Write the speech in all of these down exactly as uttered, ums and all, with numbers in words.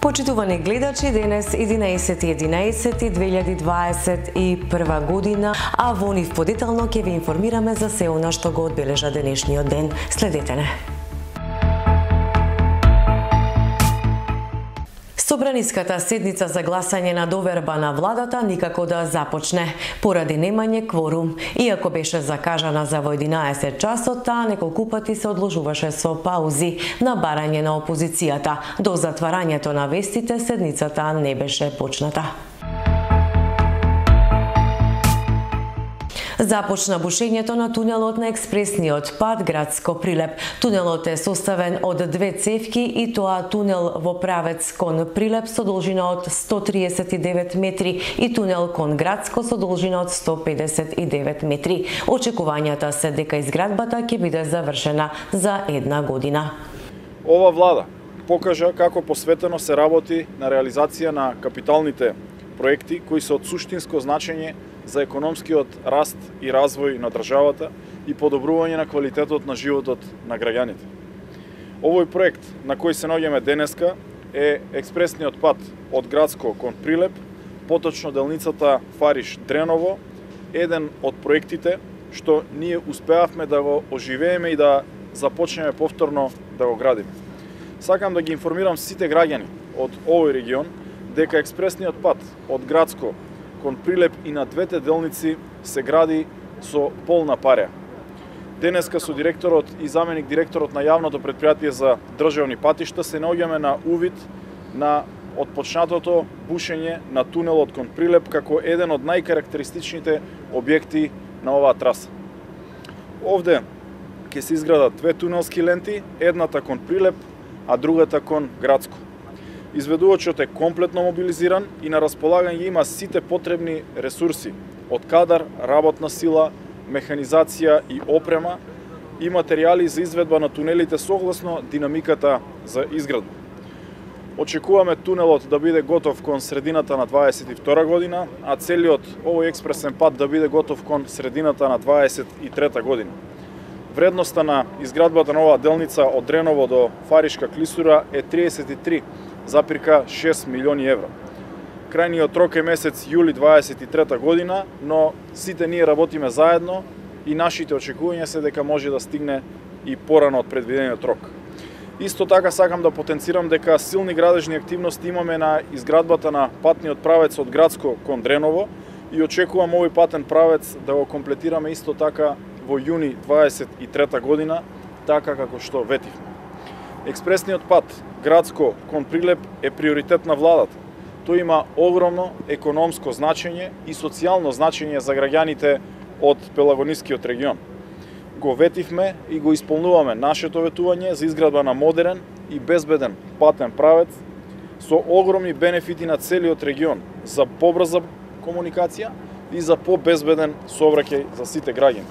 Почитувани гледачи, денес единаесети единаесети две илјади дваесет и прва година, а во нив подетално ќе ви информираме за се она што го одбележа денешниот ден. Следете не. Собраниската седница за гласање на доверба на владата никако да започне, поради немање кворум. Иако беше закажана за во единаесет часот, таа неколку пати се одложуваше со паузи на барање на опозицијата. До затварањето на вестите седницата не беше почната. Започна бушењето на тунелот на експресниот пат Градско-Прилеп. Тунелот е составен од две цевки и тоа тунел во правец кон Прилеп со должина од сто триесет и девет метри и тунел кон Градско со должина од сто педесет и девет метри. Очекувањата се дека изградбата ќе биде завршена за една година. Ова влада покажа како посветено се работи на реализација на капиталните проекти кои се од суштинско значење за економскиот раст и развој на државата и подобрување на квалитетот на животот на граѓаните. Овој проект на кој се наоѓаме денеска е експресниот пат од Градско кон Прилеп, поточно делницата Фариш-Дреново, еден од проектите што ние успеавме да го оживееме и да започнеме повторно да го градиме. Сакам да ги информирам сите граѓани од овој регион дека експресниот пат од Градско кон Прилеп и на двете делници се гради со полна пареа. Денеска со директорот и заменик директорот на јавното претпријатие за државни патишта се наоѓаме на увид на отпочнатото бушење на тунелот кон Прилеп како еден од најкарактеристичните објекти на оваа траса. Овде ќе се изградат две тунелски ленти, едната кон Прилеп, а другата кон Градско. Изведувачот е комплетно мобилизиран и на располагање има сите потребни ресурси од кадар, работна сила, механизација и опрема и материјали за изведба на тунелите согласно динамиката за изградба. Очекуваме тунелот да биде готов кон средината на дваесет и втора година, а целиот овој експресен пат да биде готов кон средината на дваесет и трета година. Вредноста на изградбата на оваа делница од Дреново до Фаришка клисура е триесет и три запирка шест милиони евра. Крајниот рок е месец јули дваесет и трета година, но сите ние работиме заедно и нашите очекувања се дека може да стигне и порано од предвидениот рок. Исто така сакам да потенцирам дека силни градежни активности имаме на изградбата на патниот правец од Градско кон Дреново и очекувам овој патен правец да го комплетираме исто така во јуни дваесет и трета година, така како што ветивме. Експресниот пат Градско кон Прилеп е приоритет на владата. Тој има огромно економско значење и социјално значење за граѓаните од Пелагонискиот регион. Го ветивме и го исполнуваме нашето ветување за изградба на модерен и безбеден патен правец со огромни бенефити на целиот регион за побрза комуникација и за побезбеден сообраќај за сите граѓани.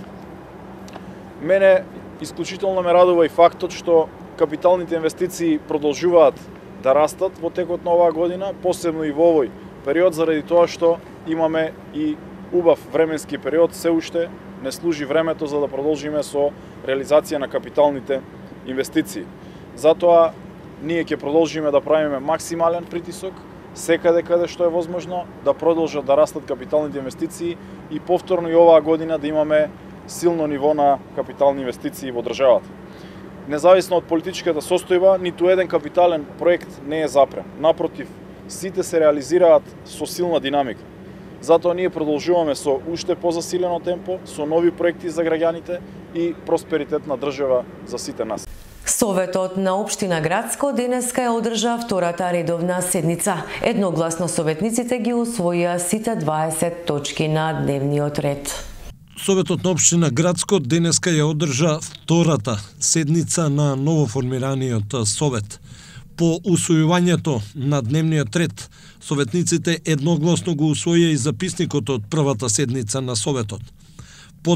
Мене исклучително ме радува и фактот што капиталните инвестиции продолжуваат да растат во текот на оваа година, посебно и во овој период, заради тоа што имаме и убав временски период, се уште не служи времето за да продолжиме со реализација на капиталните инвестиции. Затоа ние ќе продолжиме да правиме максимален притисок секаде каде што е возможно да продолжат да растат капиталните инвестиции и повторно и оваа година да имаме силно ниво на капитални инвестиции во државата. Независно од политичката состојба, ниту еден капитален проект не е запрен. Напротив, сите се реализираат со силна динамика. Затоа ние продолжуваме со уште позасилено темпо, со нови проекти за граѓаните и просперитет на држава за сите нас. Советот на општина Градско денеска ја одржа втората редовна седница. Едногласно советниците ги усвоија сите дваесет точки на дневниот ред. Советот на општина Градско денеска ја одржа втората седница на новоформираниот совет. По усвојувањето на дневниот ред, советниците едногласно го усвоија и записникот од првата седница на советот. Потоа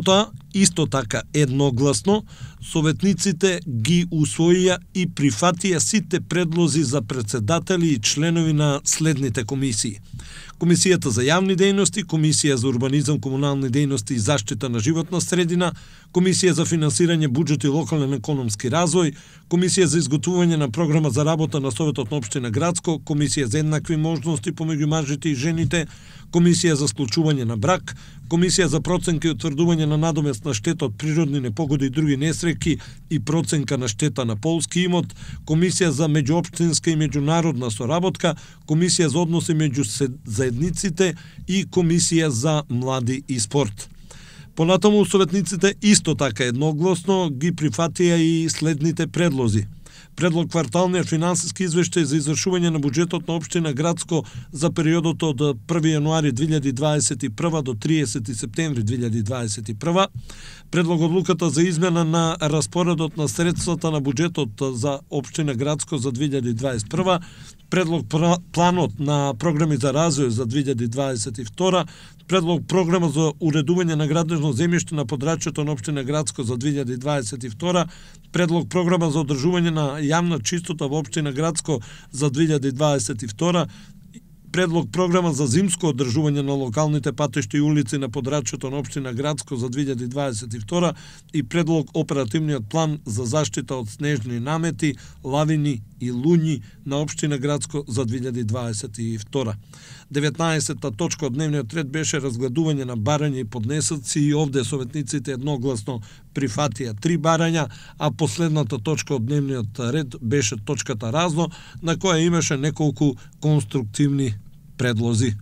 Исто така едногласно, советниците ги усвоија и прифатија сите предлози за председатели и членови на следните комисии: Комисијата за јавни дејности, Комисија за урбанизам, комунални дејности и заштита на животна средина, Комисија за финансирање буџет и локален економски развој, Комисија за изготвување на програма за работа на Советот на општина Градско, Комисија за еднакви можности помеѓу мажите и жените, Комисија за склучување на брак, Комисија за проценка и утврдување на надомест на штета од природни непогоди и други несреќи и проценка на штета на полски имот, Комисија за меѓуопштинска и меѓународна соработка, Комисија за односи меѓу заедниците и Комисија за млади и спорт. Понатаму советниците исто така едногласно ги прифатија и следните предлози: Предлог кварталниот финансиски извештај за извршување на буџетот на општина Градско за периодот од први јануари две илјади дваесет и прва до триесети септември две илјади дваесет и прва, Предлог одлуката за измена на распоредот на средствата на буџетот за општина Градско за две илјади дваесет и прва, Предлог планот на програми за развој за две илјади дваесет и втора, Предлог програма за уредување на градежно земјиште на подрачјето на општина Градско за две илјади дваесет и втора, Предлог програма за одржување на јавна чистота во општина Градско за две илјади дваесет и втора, Предлог програма за зимско одржување на локалните патишта и улици на подрачјето на општина Градско за две илјади дваесет и втора и Предлог оперативниот план за заштита од снежни намети, лавини и луњи на општина Градско за две илјади дваесет и втора. деветнаесета точка од дневниот ред беше разгледување на барања и поднесоци и овде советниците едногласно прифатија три барања, а последната точка од дневниот ред беше точката разно, на која имаше неколку конструктивни предлози.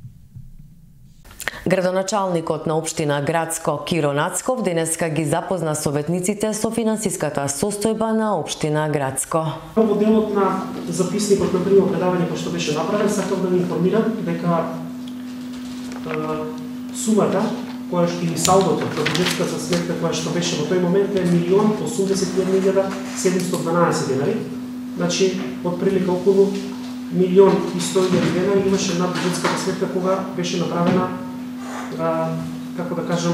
Градоначалникот на општина Градско Киро Нацков денеска ги запозна советниците со финансиската состојба на општина Градско. Во делот на записникот на прво предавање кој што беше направен, сакам да ви информирам дека е, сумата која што или салдото на буџетската сметка која што беше во тој момент е милион осумдесет и една илјада седумстотини и дванаесет денари. Значи, од прилика околу милион и сто илјади денари имаше на буџетската сметка кога беше направена, а, како да кажам,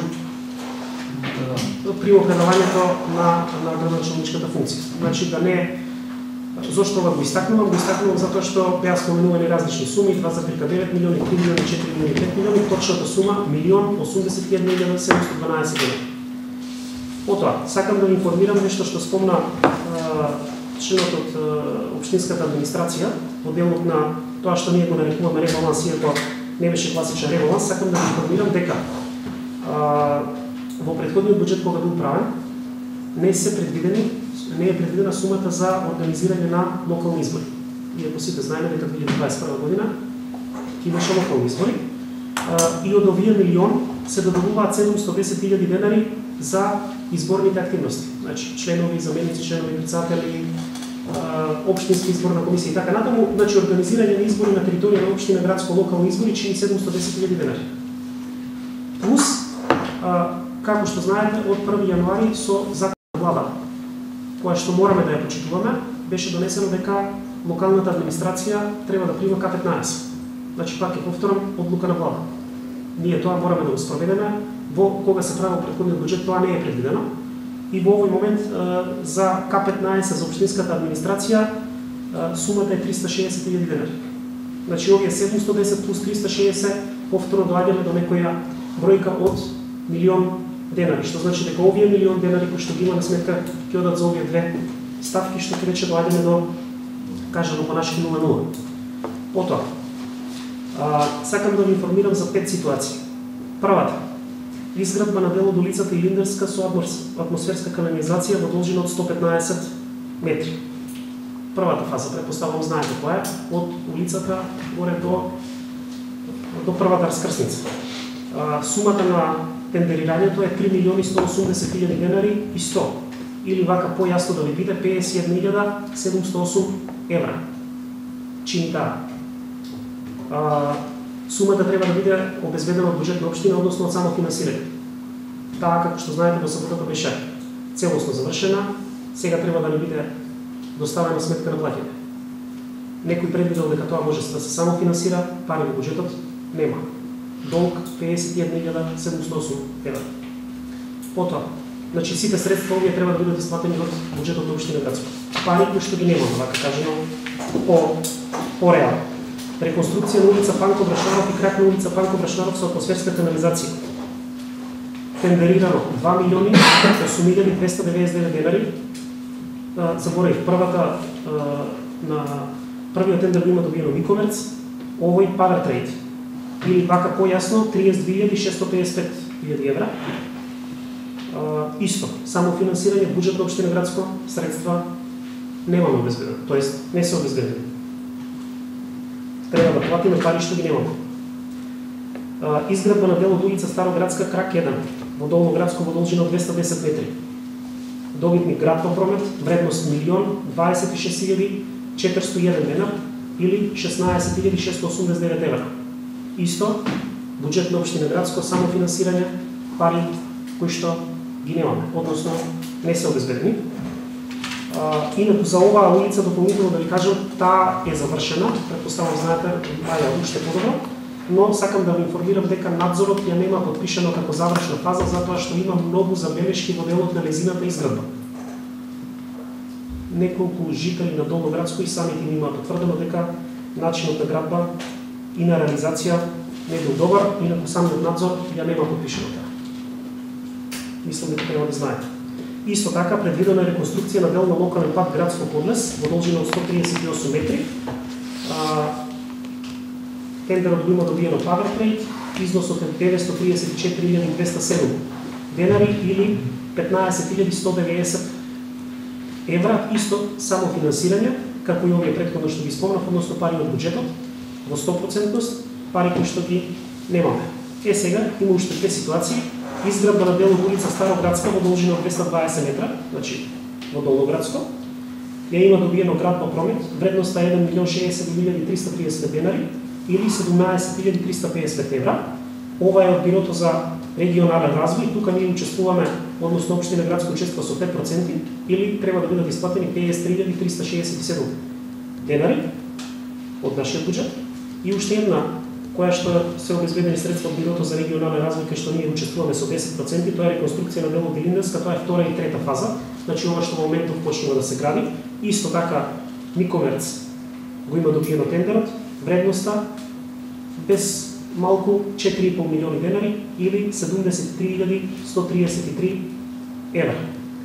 при определувањето на, на градоначалничката функција. Значи, да не... Зошто ова го истакнувам? Го истакнувам затоа што беа споменувани различни суми, два зарез девет милиони, три милиони, четири милиони, пет милиони, точната сума милион осумдесет и една илјада седумстотини и дванаесет денари. Потоа, сакам да ви информирам нешто што спомна членот од општинската администрација во делот на тоа што ние го нарекуваме ребаланс, иако не беше класичен ребаланс. Сакам да ви информирам дека а, во претходниот буџет кога бил правен не се предвидени не е предвидена сумата за организирање на локални избори. Иако сите знаеме дека две илјади дваесет и прва година ќе имаше локални избори, а, и од овие милион се додавуваат седумстотини и десет илјади денари за изборните активности. Значи, членови, заменици, членови, председатели, општински изборна комисија и така натаму. Значи, организирање на избори на територија на општина Градско, локални избори чини седумстотини и десет илјади денари. Плюс, а, како што знаете, од први јануари со закон на влада, која што мораме да ја почитуваме, беше донесено дека локалната администрација треба да прима К петнаесет. Значи, пак ќе повторам, одлука на влада. Ние тоа мораме да го спроведеме. Во кога се правил претходниот буџет, тоа не е предвидено. И во овој момент за К петнаесет за општинската администрација сумата е триста и шеесет илјади денари. Значи, овие седумстотини и десет плюс триста и шеесет повторно доаѓаме до некоја бројка од милион денари, што значи дека овие милион денари кои што ги има на сметка ќе одат за овие две ставки, што ќе рече доаѓаме до, кажано по нашки, нула нула. Потоа, а, сакам да ви информирам за пет ситуации. Првата, изградба на дел од улицата Илиндерска со атмосферска канализација во должина од сто петнаесет метри. Првата фаза, предпоставувам, знаете која е, од улицата горе до, до првата раскрсница. А, сумата на тендерирањето е три милиони сто осумдесет илјади денари и сто, или вака појасно да ви биде педесет и една илјада седумстотини и осум евра. Чини таа. Сумата треба да биде обезбедена од буџет на општина, односно од само финансирање. Таа, како што знаете, во саботата беше целосно завршена, сега треба да ни биде доставена сметка на плаќање. Некој предвидел дека тоа може да се само финансира, пари во буџетот нема. Долг педесет и една илјада седумстотини и осум евра. Потоа, значи сите средства овие треба да бидат исплатени од буџетот на општина Грацко. Пари кои што ги немаме, вака кажено, по по реално. Реконструкција на улица Панко Брашнаров и крак на улица Панко Брашнаров со атмосферска канализација. Тендерирано два милиони осум илјади двесте деветдесет и девет денари. Заборев, првата на првиот тендер го има добиено Викомерц, овој Power Trade. Или вака појасно триесет две илјади шестстотини пеесет и пет илјади евра. Uh, исто, само финансирање буџет на општина Грацко, средства немаме обезбедени, тоест не се обезбедени. Треба да платиме пари што ги немаме. Uh, изградба на дел од улица Староградска, крак еден, во Долно Градско во должина од двесте и десет метри. Добитник градба промет, вредност милион дваесет и шест илјади четиристотини и еден денар или шеснаесет илјади шестстотини осумдесет и девет евра. Исто, буџет на општина Грацко, само финансирање, пари кои што ги немаме, односно не се обезбедени. А, инаку за оваа улица дополнително да ви кажам, таа е завршена, претпоставувам знаете, аја уште подобро, но сакам да ви информирам дека надзорот ја нема подпишано како завршна фаза затоа што има многу забелешки во делот на лезината изградба. Неколку жители на Долно Градско и самите им имаат потврдено дека начинот на градба и на реализација не бил добар, инаку самиот надзор ја нема подпишано таа. Мислам дека треба да знаете. Исто така предвидена е реконструкција на дел на локален пат Градско Подлес во должина од сто триесет и осум метри. А, тендерот го има добиено Power Trade, износот е деветстотини триесет и четири илјади двесте и седум денари или петнаесет илјади сто и деветдесет евра, исто само финансирање, како и овие претходно што ги спомнав, односно пари од буџетот, во сто проценти, пари кои што ги немаме. Е сега има уште две ситуации. Изградба на дел од улица Староградска во должина од двесте и дваесет метра, значи во Долноградско. Ја има добиено градба промет, вредноста е еден милион шеесет илјади триста и тридесет денари или седумнаесет илјади триста и пеесет евра. Ова е од Бирото за регионален развој, тука ние учествуваме, односно општина Градско учествува со пет проценти или треба да бидат исплатени пеесет илјади триста шеесет и седум денари од нашиот буџет. И уште една која што се обезбедени средства од Бирото за регионален развој, кај што ние учествуваме со десет проценти, тоа е реконструкција на делот Делиндарска, тоа е втора и трета фаза, значи ова што во моментов почнува да се гради. Исто така Никомерц го има добиено тендерот, вредноста без малку четири и пол милиони денари или седумдесет и три илјади сто триесет и три евра.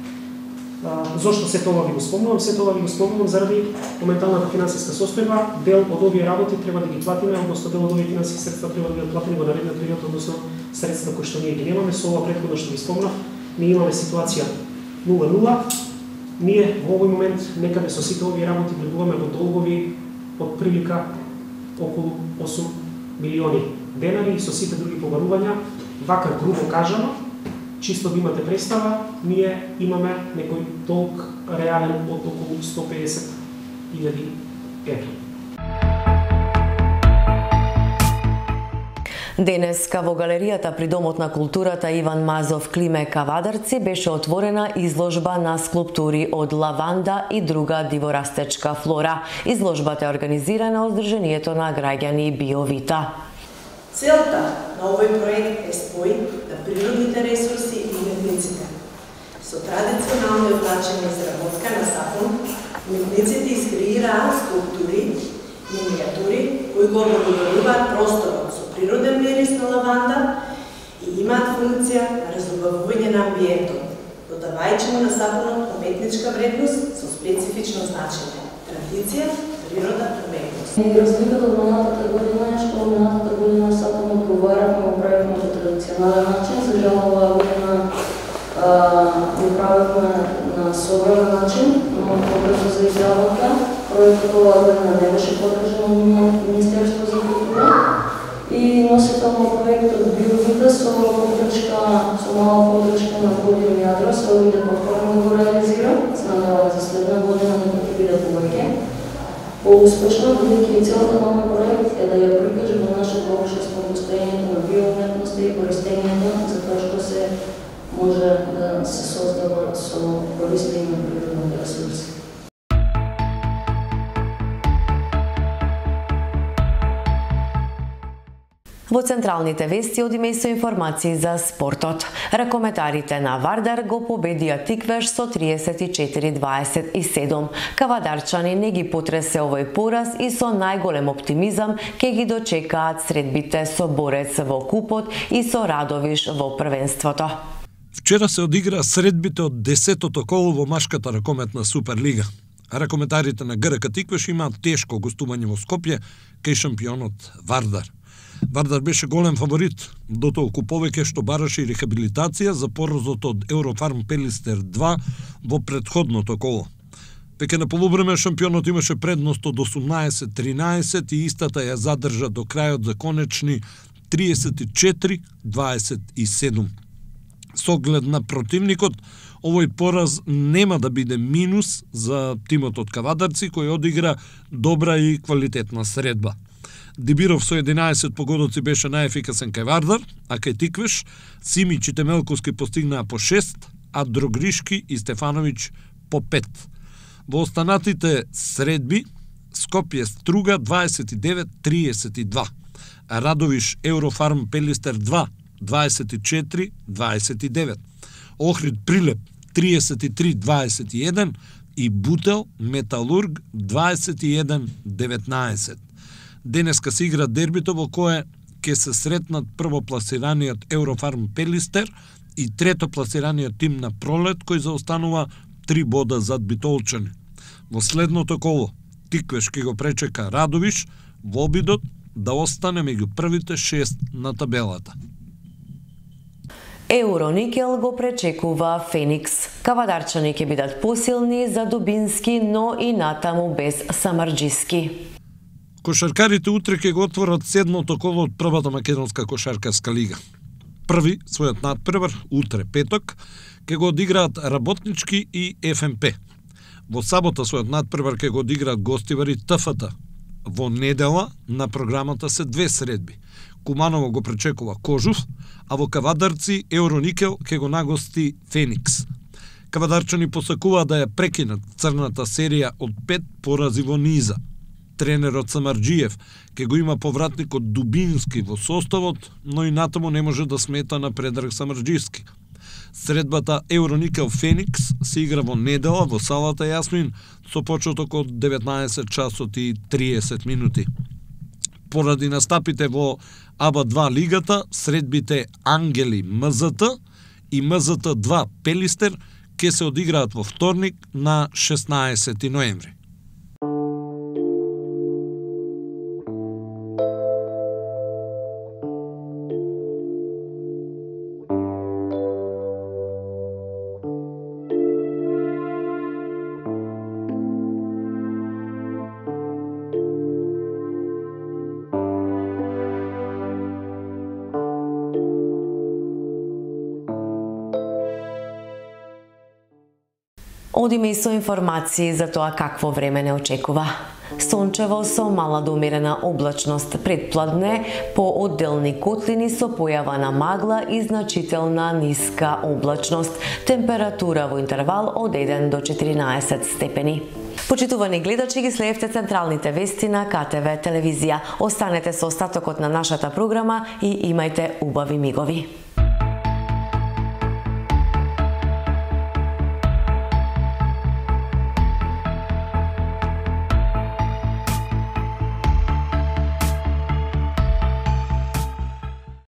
А, зошто се тоа ви го спомнувам? Се тоа ви го спомнувам заради моменталната финансиска состојба. Дел од овие работи треба да ги платиме, односно дел од овие финансиски средства треба да бидат платени во наредниот период, односно средства кои што ние ги немаме. Со ова претходно што ви спомнав, ние имаме ситуација нула нула. Ние во овој момент некаде со сите овие работи влегуваме во долгови од прилика околу осум милиони денари и со сите други побарувања. Вака грубо кажано, чисто да имате представа, ние имаме некој долг реален од околу сто и пеесет илјади евра. Денеска во галеријата при Домот на културата Иван Мазов Климе Кавадарци беше отворена изложба на скулптури од лаванда и друга диворастечка флора. Изложбата е организирана од Сдруженијето на граѓани Биовита. Целта на овој проект е спој на природните ресурси и уметниците. Со традиционалниот начин на изработка на сапун, уметниците искреираат скулптури, минијатури кои го облагородуваат просторот со природен мирис на лаванда и имаат функција на разубавување на амбиентот, додавајќи му на сапунот уметничка вредност со специфично значење, традиција, природа, уметност. И разликата од минатата година е што минатата година сапун одговаравме, го правивме по традиционален начин, за жал оваа година го правивме на современ начин, но побрзо за изработка. Проектот оваа година не беше подржан од Министерство за култура и носител на проектот Биовита со подршка, со мала подршка на Подиум Јадро се овде повторно го реализира. Знаме за следна година нека ќе биде повеќе по-успешно, бидејќи целта на овој проект е да ја прикаже во нашето општество постоењето на биоуметноста и користењето за тоа што се може да се создава со користење на природните ресурси. Во централните вести одиме со информации за спортот. Ракометарите на Вардар го победија Тиквеш со триесет и четири дваесет и седум. Кавадарчани не ги потресе овој пораз и со најголем оптимизам ќе ги дочекаат средбите со Борец во купот и со Радовиш во првенството. Вчера се одигра средбите од десетото коло во машката ракометна Суперлига. Ракометарите на ГРК Тиквеш имаат тешко гостување во Скопје кај шампионот Вардар. Вардар беше голем фаворит, дотолку повеќе што бараше и рехабилитација за поразот од Еврофарм Пелистер два во претходното коло. Веќе на полувреме шампионот имаше предност од осумнаесет тринаесет и истата ја задржа до крајот за конечни триесет и четири дваесет и седум. Со оглед на противникот, овој пораз нема да биде минус за тимот од кавадарци кој одигра добра и квалитетна средба. Дибиров со единаесет погодоци беше најефикасен кај Вардар, а кај Тиквеш Симич и Темелковски постигнаа по шест, а Дрогришки и Стефановиќ по пет. Во останатите средби Скопје Струга дваесет и девет триесет и два, а Радовиш Еврофарм Пелистер два дваесет и четири дваесет и девет, Охрид Прилеп триесет и три дваесет и еден и Бутел Металург дваесет и еден деветнаесет. Денеска се игра дербито во кое ќе се сретнат првопласираниот Еврофарм Пелистер и третопласираниот тим на Пролет кој заостанува три бода зад битолчани. Во следното коло Тиквеш ќе го пречека Радовиш во обидот да остане меѓу првите шест на табелата. Евроникел го пречекува Феникс. Кавадарчани ќе бидат посилни за Дубински, но и натаму без Самарџиски. Кошаркарите утре ќе го отворат седмото коло од првата македонска кошаркарска лига. Први својот надпревар утре петок ќе го одиграат Работнички и Еф Ем Пе. Во сабота својот надпревар ќе го одиграат гостивари ТФТ. Во недела на програмата се две средби. Куманово го пречекува Кожув, а во Кавадарци Евроникел ќе го нагости Феникс. Кавадарчани посакуваат да ја прекинат црната серија од пет порази во низа. Тренерот Самарџиев ќе го има повратникот Дубински во составот, но и натаму не може да смета на Предраг Самарџиевски. Средбата Евроникел Феникс се игра во недела во салата Јасмин со почеток од деветнаесет часот и триесет минути. Поради настапите во А Б два лигата, средбите Ангели М З Т и М З Т два Пелистер ќе се одиграат во вторник на шеснаесети ноември. Одиме и со информации за тоа какво време не очекува. Сончево со мала до умерена облачност, предпладне по одделни котлини со појава на магла и значителна ниска облачност. Температура во интервал од еден до четиринаесет степени. Почитувани гледачи, ги следевте централните вести на К Т В телевизија. Останете со остатокот на нашата програма и имајте убави мигови.